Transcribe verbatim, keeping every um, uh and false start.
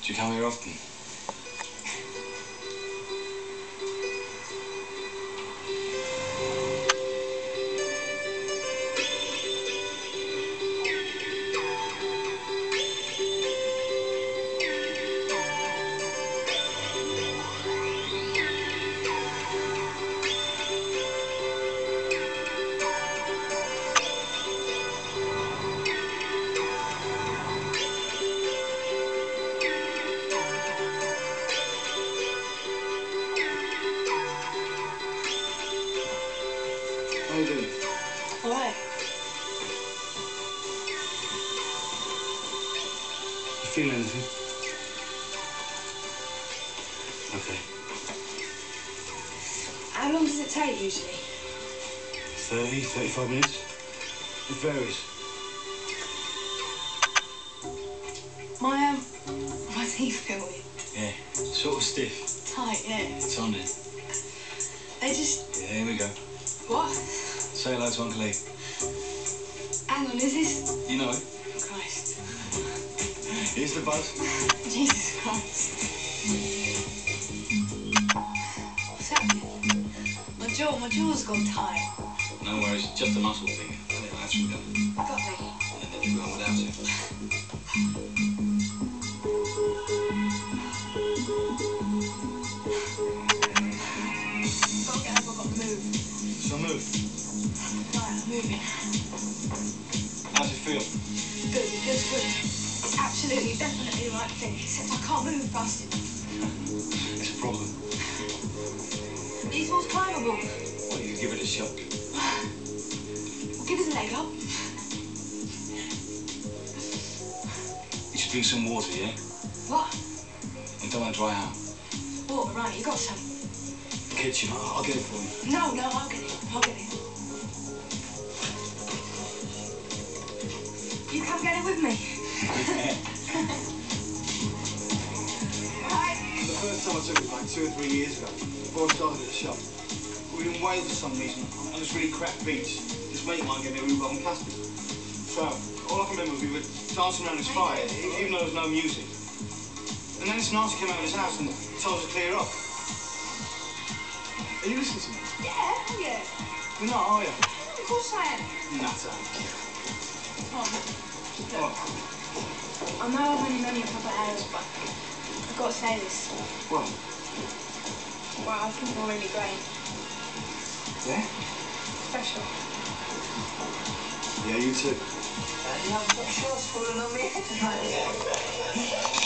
Do you come here often? How you doing? All right. You feel anything? Okay. How long does it take usually? thirty, thirty-five minutes. It varies. My, um, my teeth feel weird. Yeah, sort of stiff. Tight, yeah. It's on there. They just... Yeah, here we go. What? Say hello to Uncle Lee. Hang on, is this... You know it. Christ. Here's the buzz. Jesus Christ. What's happening? My jaw, my jaw's gone tight. No worries, just a muscle thing. It'll actually go. Got me. And then you go without it. Gotta get up, I've got to move. So move. Right, I'm moving. How's it feel? Good, it feels good. It's absolutely, definitely the right thing, except I can't move fast enough. It's a problem. These walls climbable. Well, you could give it a shot. Well, give us a leg up. You should drink some water, yeah? What? And don't want to dry out. Water, right, you got some? Kitchen, I'll, I'll get it for you. No, no, I'll get it. I'll get it. You come get it with me. Right. The first time I took it, like two or three years ago, before I started at the shop, we were in Wales for some reason, on this really crap beach. This mate of mine gave me a rhubarb and custard. So, all I can remember was we were dancing around this fire, even though there was no music. And then this Nazi came out of his house and told us to clear off. Are you listening to me? Yeah, oh yeah. You're not, are you? Of course I am. Nutter. Come on. What? I know I've only known you a couple of hours, but I've got to say this. What? Well, I think you're really great. Yeah? Special. Yeah, you too. Daddy, I've got shots falling on me.